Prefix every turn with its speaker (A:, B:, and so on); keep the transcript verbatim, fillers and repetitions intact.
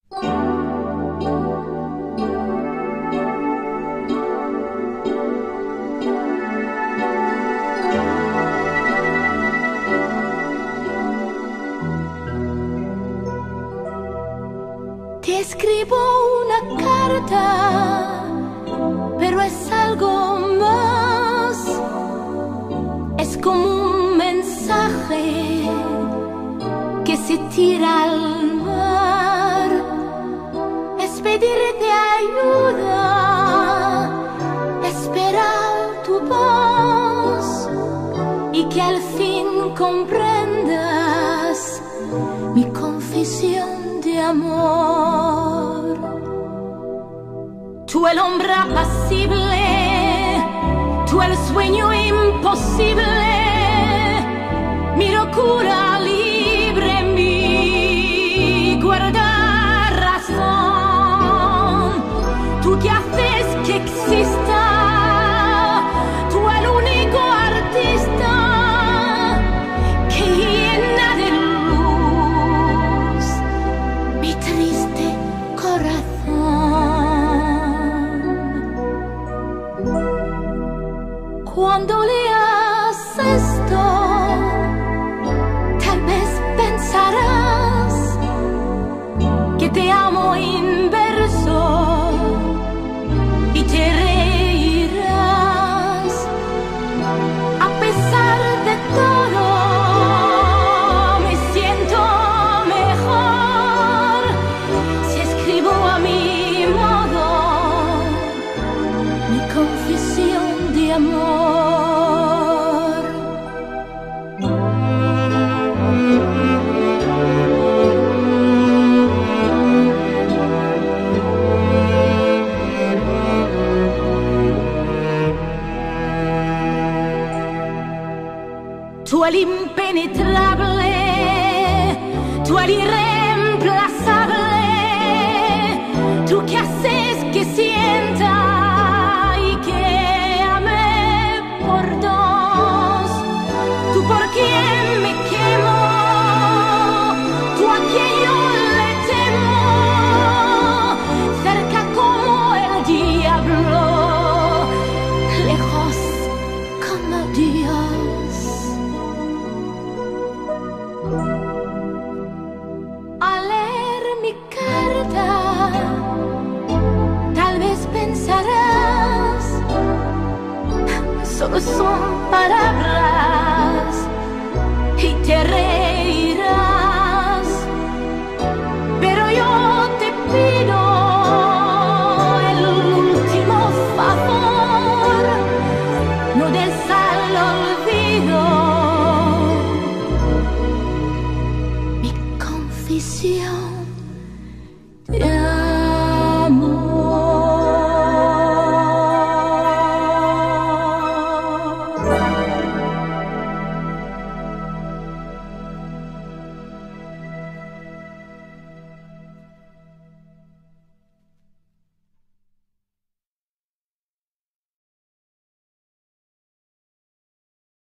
A: Te escribo una carta, pero es algo más. Es como un mensaje que se tira al mar. Es pedirte ayuda, esperar tu voz y que al fin comprendas mi confesión de amor. Tú el hombre apacible, tú el sueño imposible, mi locura libre, mi guarda razón. Tú que haces que exista, tú el único artista que llena de luz mi triste corazón. Cuando leas esto, tal vez pensarás que te amo en verso y te reirás. A pesar de todo, me siento mejor si escribo a mi modo mi confesión de amor. Tú el impenetrable, tú el irreemplazable, tú que haces que sienta y que ame por dos, tú por quien me quemo, tú a quien yo le temo, cerca como el diablo, lejos como Dios. Al leer mi carta, tal vez pensarás, solo son palabras y te reirás. Pero yo te pido el último favor, no des